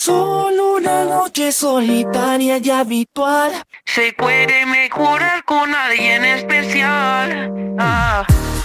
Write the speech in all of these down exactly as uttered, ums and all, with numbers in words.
Solo una noche solitaria y habitual se puede mejorar con alguien especial. Ah.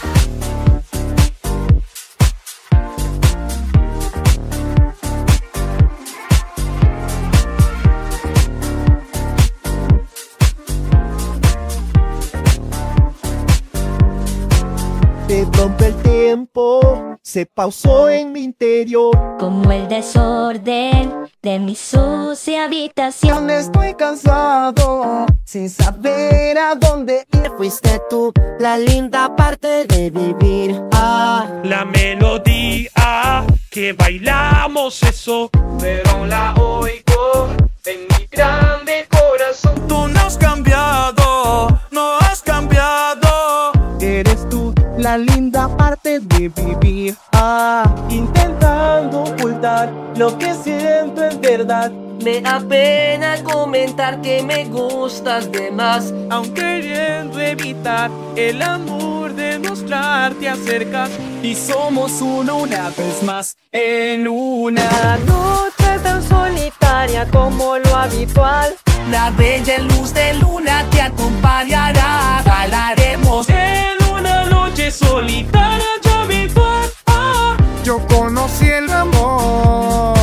De pronto el tiempo se pausó en mi interior, como el desorden de mi sucia habitación. Estoy cansado sin saber a dónde ir. Fuiste tú la linda parte de vivir. Ah. La melodía que bailamos eso, pero la oigo en mi grande corazón. Tú no has cambiado, no has cambiado. Eres tú la linda parte de vivir. Ah, intentando ocultar lo que siento en verdad. Me apena comentar que me gustas de más, aun queriendo evitar el amor de mostrarte acerca. Y somos uno una vez más en una noche tan solitaria como lo habitual. La bella luz de luna te acompañará. Bailaremos en una noche solitaria y habitual. Ah. Yo conocí el amor.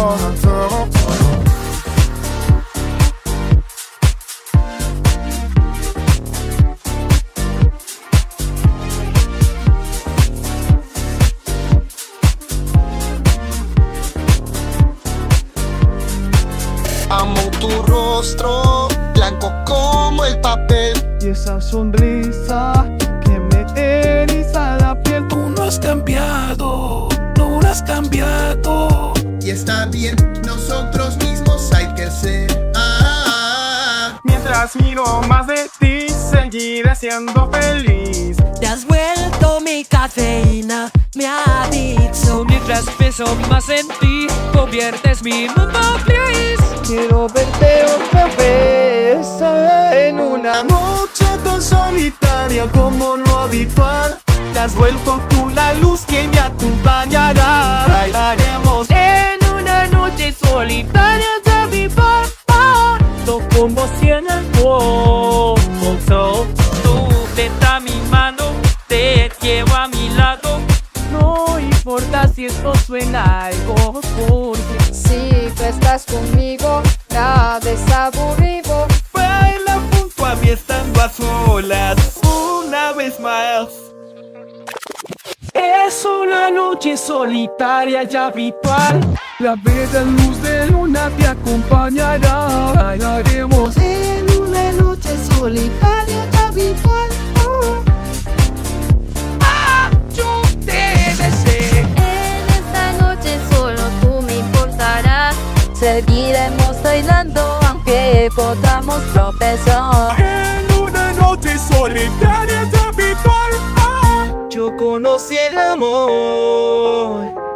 Amo tu rostro, blanco como el papel, y esa sonrisa que me eriza la piel. Tú no has cambiado, no has cambiado. Y está bien, nosotros mismos hay que ser. Ah, mientras miro más de ti, seguiré siendo feliz. Te has vuelto mi cafeína, mi adicción. Mientras pienso más en ti, conviertes mi mundo feliz. Quiero verte otra vez en una noche tan solitaria como lo habitual. Te has vuelto tú la luz que me acompañará. Bailaremos en una noche solitaria y habitual. Tú como si en el mundo. Tú te da mi mano, te llevo a mi lado. No importa si esto suena algo, porque si tú estás conmigo, nada es aburrido. Baila junto a mí estando a solas, una vez más. Es una noche solitaria y habitual. La bella luz de luna te acompañará. Bailaremos en una noche solitaria y habitual. Ah, yo te deseo. En esta noche solo tú me importarás. Seguiremos bailando aunque podamos tropezar. En una noche solitaria y habitual. yo conocí el amor.